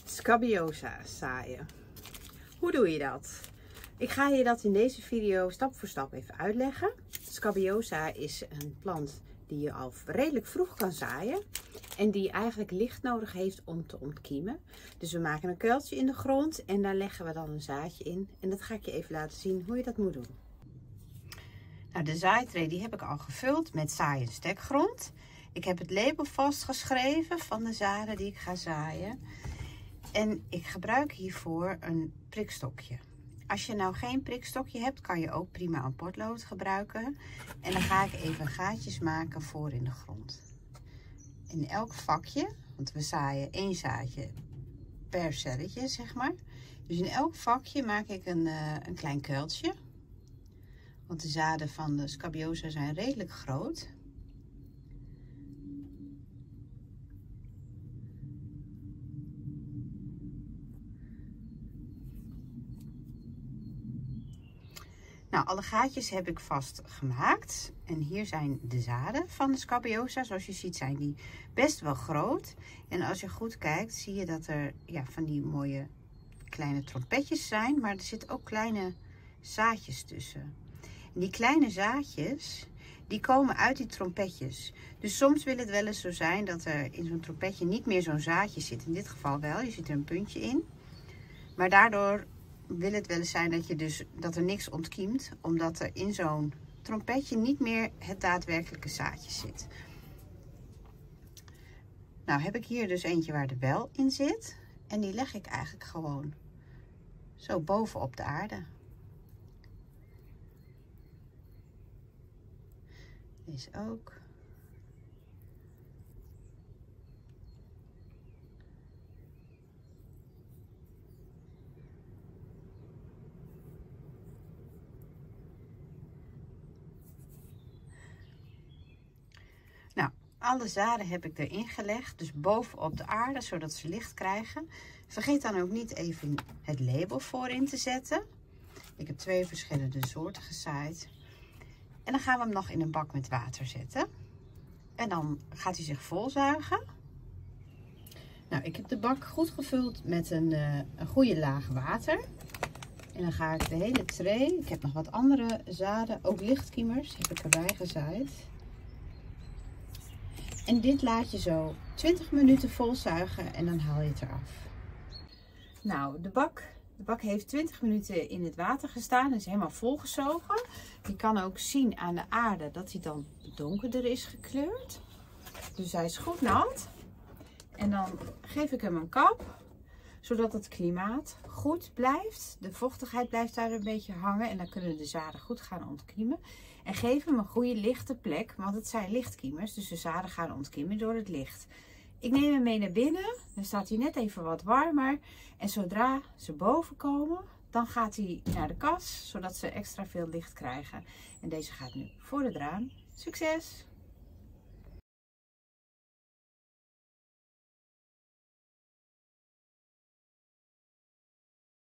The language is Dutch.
Scabiosa zaaien. Hoe doe je dat? Ik ga je dat in deze video stap voor stap even uitleggen. Scabiosa is een plant die je al redelijk vroeg kan zaaien en die eigenlijk licht nodig heeft om te ontkiemen. Dus we maken een kuiltje in de grond en daar leggen we dan een zaadje in. En dat ga ik je even laten zien hoe je dat moet doen. Nou, de zaaitree die heb ik al gevuld met zaai- en stekgrond. Ik heb het label vastgeschreven van de zaden die ik ga zaaien. En ik gebruik hiervoor een prikstokje. Als je nou geen prikstokje hebt, kan je ook prima een potlood gebruiken. En dan ga ik even gaatjes maken voor in de grond. In elk vakje, want we zaaien 1 zaadje per celletje, zeg maar. Dus in elk vakje maak ik een klein kuiltje. Want de zaden van de Scabiosa zijn redelijk groot. Nou, alle gaatjes heb ik vast gemaakt. En hier zijn de zaden van de Scabiosa. Zoals je ziet zijn die best wel groot. En als je goed kijkt, zie je dat er van die mooie kleine trompetjes zijn. Maar er zitten ook kleine zaadjes tussen. En die kleine zaadjes, die komen uit die trompetjes. Dus soms wil het wel eens zo zijn dat er in zo'n trompetje niet meer zo'n zaadje zit. In dit geval wel, je ziet er een puntje in. Maar daardoor wil het wel eens zijn dat er niks ontkiemt, omdat er in zo'n trompetje niet meer het daadwerkelijke zaadje zit. Nou heb ik hier dus eentje waar de bel in zit en die leg ik eigenlijk gewoon zo bovenop de aarde. Deze ook. Nou, alle zaden heb ik erin gelegd, dus bovenop de aarde, zodat ze licht krijgen. Vergeet dan ook niet even het label voorin te zetten. Ik heb 2 verschillende soorten gezaaid. En dan gaan we hem nog in een bak met water zetten. En dan gaat hij zich volzuigen. Nou, ik heb de bak goed gevuld met een goede laag water. En dan ga ik de hele tray, ik heb nog wat andere zaden, ook lichtkiemers, heb ik erbij gezaaid. En dit laat je zo 20 minuten volzuigen en dan haal je het eraf. Nou, de bak heeft 20 minuten in het water gestaan en is helemaal volgezogen. Je kan ook zien aan de aarde dat hij dan donkerder is gekleurd. Dus hij is goed nat. En dan geef ik hem een kap, zodat het klimaat goed blijft. De vochtigheid blijft daar een beetje hangen en dan kunnen de zaden goed gaan ontkiemen. En geef hem een goede lichte plek, want het zijn lichtkiemers, dus de zaden gaan ontkiemen door het licht. Ik neem hem mee naar binnen, dan staat hij net even wat warmer. En zodra ze boven komen, dan gaat hij naar de kas, zodat ze extra veel licht krijgen. En deze gaat nu voor het raam. Succes!